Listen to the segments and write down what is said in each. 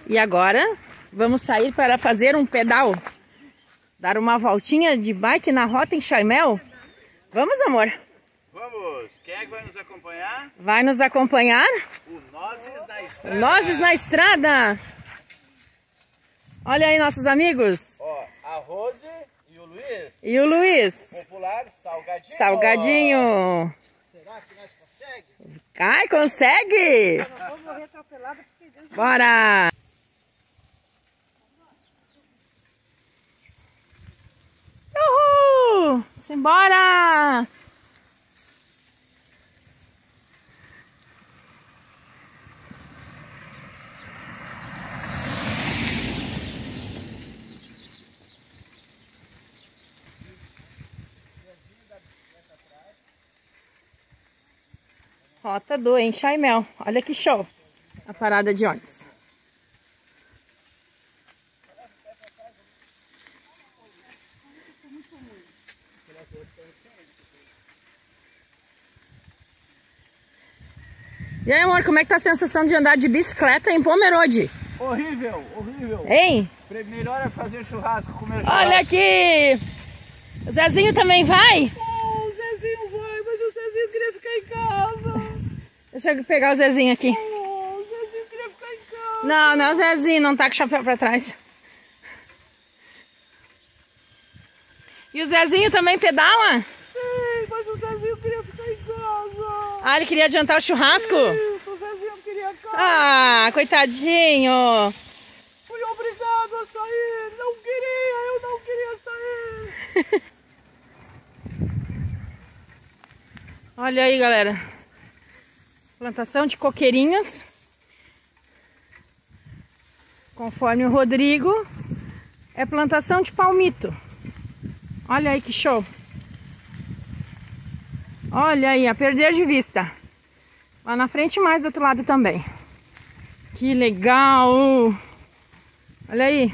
E agora vamos sair para fazer um pedal. Dar uma voltinha de bike na rota em Chaimel. Vamos, amor? Vamos! Quem é que vai nos acompanhar? Vai nos acompanhar? O Nozes na Estrada. Nozes na Estrada. Olha aí nossos amigos. Ó, a Rose e o Luiz. E o Luiz. Popular Salgadinho. Salgadinho. Será que nós conseguimos? Ai, consegue! Eu não vou morrer atropelado porque Deus... Bora! Uhul! Simbora! Rota do Enxaimel. Olha que show! A parada de ônibus. E aí, amor, como é que tá a sensação de andar de bicicleta em Pomerode? Horrível, horrível. Hein? Melhor é fazer churrasco, comer churrasco. Olha aqui! O Zezinho também vai? Oh, o Zezinho vai, mas o Zezinho queria ficar em casa. Deixa eu pegar o Zezinho aqui. Oh, o Zezinho queria ficar em casa. Não, não é o Zezinho, não tá com o chapéu pra trás. E o Zezinho também pedala? Sim, mas o Zezinho queria ficar em casa. Ah, ele queria adiantar o churrasco? Isso, o Zezinho queria casa. Ah, coitadinho. Fui obrigado a sair. Não queria, eu não queria sair. Olha aí, galera. Plantação de coqueirinhos. Conforme o Rodrigo, é plantação de palmito. Olha aí que show. Olha aí, a perder de vista. Lá na frente mais do outro lado também. Que legal. Olha aí.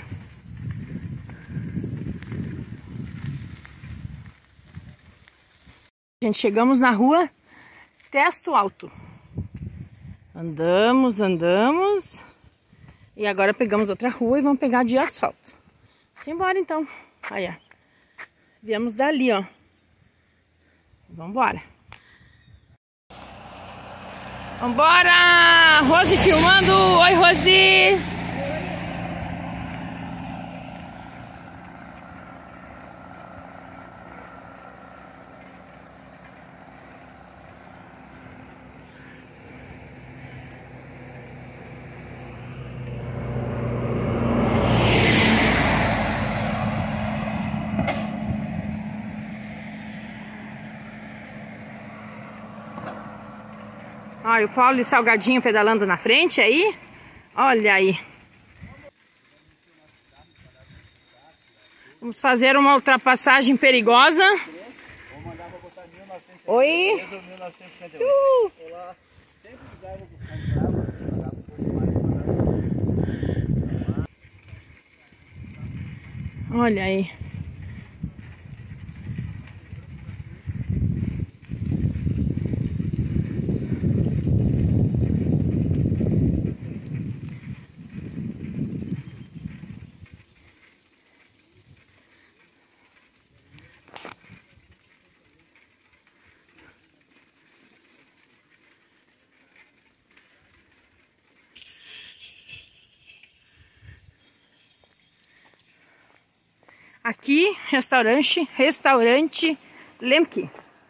Gente, chegamos na rua Testo Alto. Andamos, andamos. E agora pegamos outra rua e vamos pegar de asfalto. Simbora então. Aí, ó. Viemos dali, ó. Vambora. Vambora! Rose filmando. Oi, Rose! Olha, o Paulo e Salgadinho pedalando na frente aí. Olha aí. Vamos fazer uma ultrapassagem perigosa. Oi. Olá. Sempre usava do comprava. Olha aí. Aqui, restaurante Lemke.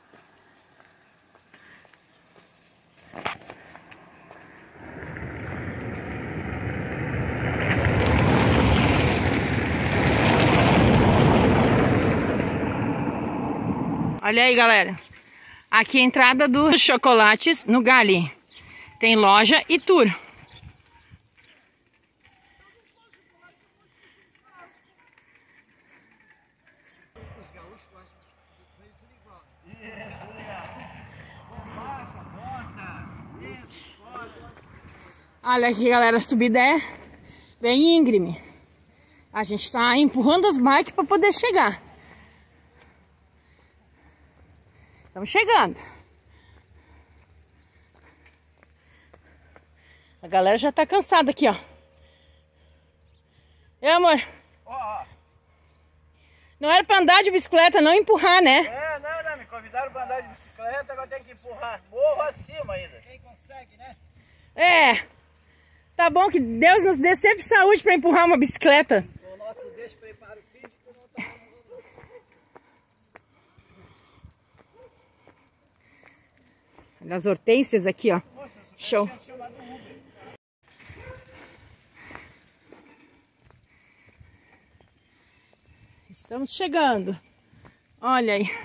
Olha aí, galera. Aqui é a entrada dos chocolates no Gali. Tem loja e tour. Olha aqui, galera, a subida é bem íngreme. A gente tá empurrando as bikes para poder chegar. Estamos chegando. A galera já tá cansada aqui, ó. E amor? Ó. Não era pra andar de bicicleta, não empurrar, né? Não, me convidaram pra andar de bicicleta, agora tem que empurrar. Morro acima ainda. Quem consegue, né? É. Tá bom que Deus nos dê sempre saúde pra empurrar uma bicicleta. O nosso despreparo físico não tá... Olha as hortênsias aqui, ó. Nossa, show. Estamos chegando. Olha aí.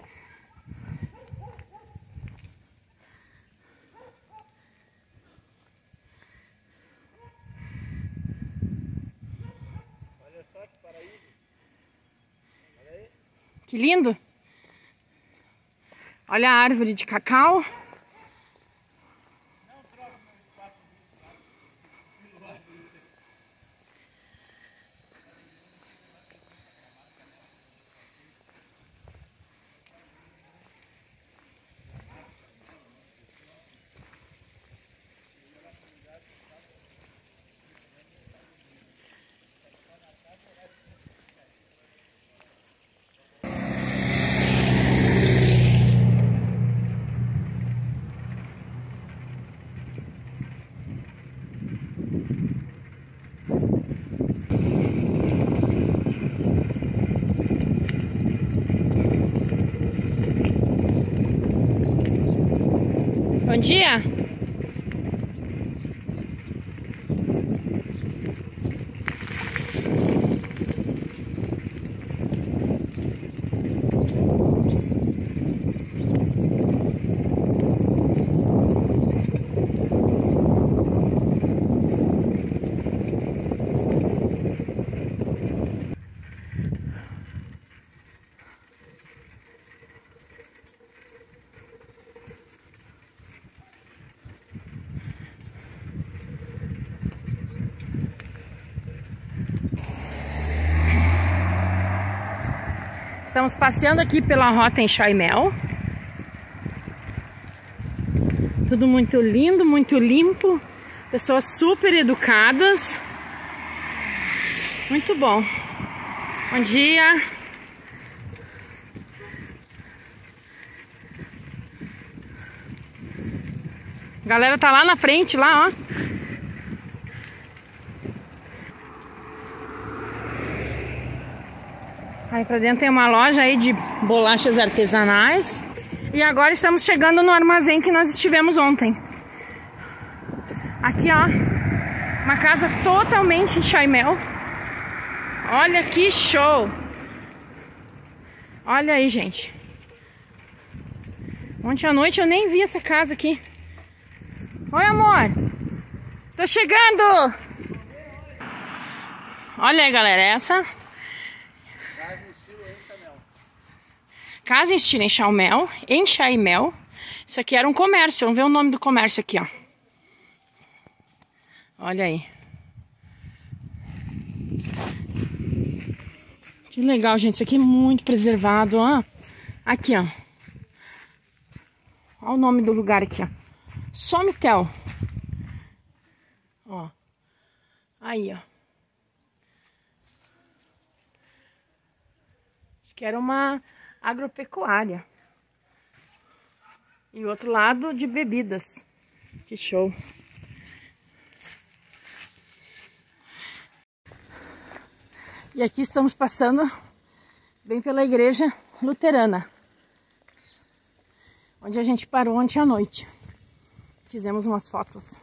Olha só que paraíso. Olha aí. Que lindo. Olha a árvore de cacau. Bom dia. Estamos passeando aqui pela rota em Chaimel. Tudo muito lindo, muito limpo. Pessoas super educadas. Muito bom. Bom dia. A galera tá lá na frente, lá, ó. Aí pra dentro tem uma loja aí de bolachas artesanais. E agora estamos chegando no armazém que nós estivemos ontem. Aqui, ó. Uma casa totalmente em Chaimel. Olha que show! Olha aí, gente. Ontem à noite eu nem vi essa casa aqui. Oi, amor. Tô chegando. Olha aí, galera. Essa... Casa em estilo em Chaimel. Isso aqui era um comércio. Vamos ver o nome do comércio aqui, ó. Olha aí. Que legal, gente. Isso aqui é muito preservado, ó. Aqui, ó. Olha o nome do lugar aqui, ó. Somitel. Ó. Aí, ó. Isso aqui era uma agropecuária. E o outro lado de bebidas. Que show. E aqui estamos passando bem pela igreja luterana, onde a gente parou ontem à noite. Fizemos umas fotos.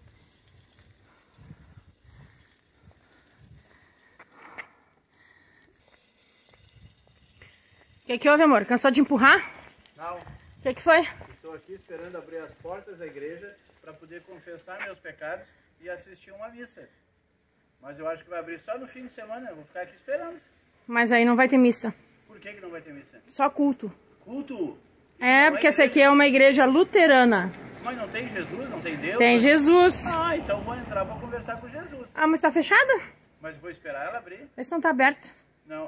O que houve, amor? Cansou de empurrar? Não. O que foi? Estou aqui esperando abrir as portas da igreja para poder confessar meus pecados e assistir uma missa. Mas eu acho que vai abrir só no fim de semana, eu vou ficar aqui esperando. Mas aí não vai ter missa. Por que não vai ter missa? Só culto. Culto? É, porque essa aqui é uma igreja luterana. Mas não tem Jesus, não tem Deus? Tem Jesus. Ah, então vou entrar para conversar com Jesus. Ah, mas tá fechada? Mas vou esperar ela abrir. Vê se não tá aberta. Não.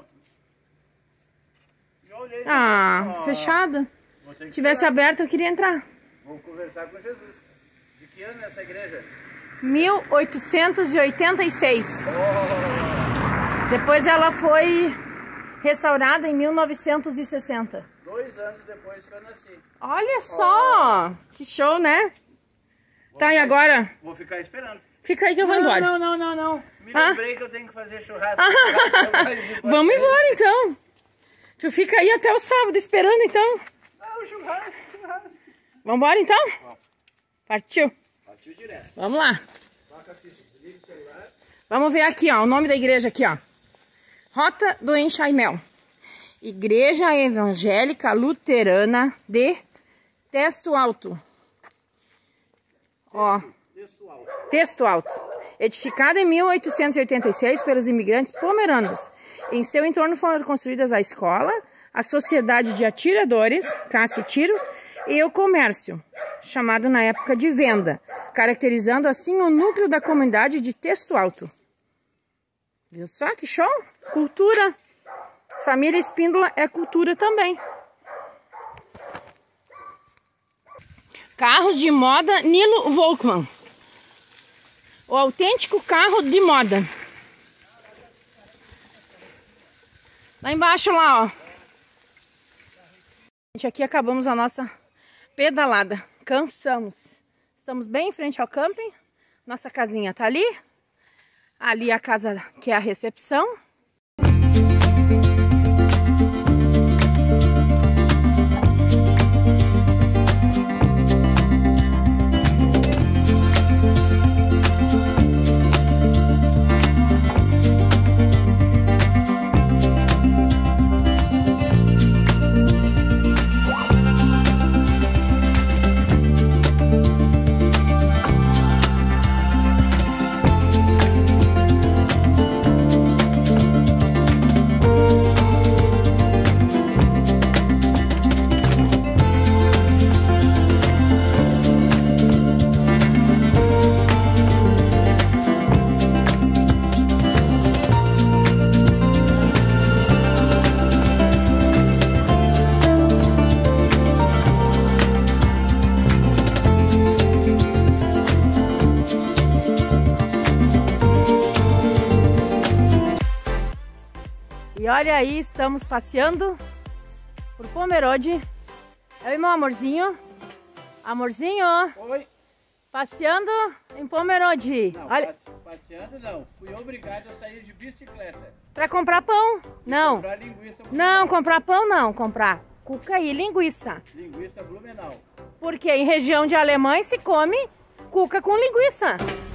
Já olhei. Ah, fechada. Se tivesse aberta, eu queria entrar. Vou conversar com Jesus. De que ano é essa igreja? 1886. Oh. Depois ela foi restaurada em 1960. 2 anos depois que eu nasci. Olha só! Que show, né? Tá, e agora? Vou ficar esperando. Fica aí que eu vou embora. Não. Me lembrei que eu tenho que fazer churrasco. Vamos embora, então. Tu fica aí até o sábado esperando, então. Não, churrasco. Vamos embora, então? Partiu. Partiu direto. Vamos lá. Toca a ficha, desliga o celular. Vamos ver aqui, ó, o nome da igreja aqui, ó. Rota do Enxaimel. Igreja Evangélica Luterana de Testo Alto. Ó. Testo Alto. Edificada em 1886 pelos imigrantes pomeranos. Em seu entorno foram construídas a escola, a sociedade de atiradores, caça e tiro, e o comércio, chamado na época de venda, caracterizando assim o núcleo da comunidade de Testo Alto. Viu só que show? Cultura. Família Espíndola é cultura também. Carros de moda Nilo Volkmann. O autêntico carro de moda. Lá embaixo, lá, ó. Gente, aqui acabamos a nossa pedalada. Cansamos. Estamos bem em frente ao camping. Nossa casinha tá ali. Ali a casa que é a recepção. E olha aí, estamos passeando por Pomerode. Eu e meu amorzinho. Amorzinho. Oi. Passeando em Pomerode. Não, olha. Passeando não. Fui obrigado a sair de bicicleta. Pra comprar pão? Não. Comprar linguiça. Não, comprar pão não. Comprar cuca e linguiça. Linguiça Blumenau. Porque em região de alemães se come cuca com linguiça.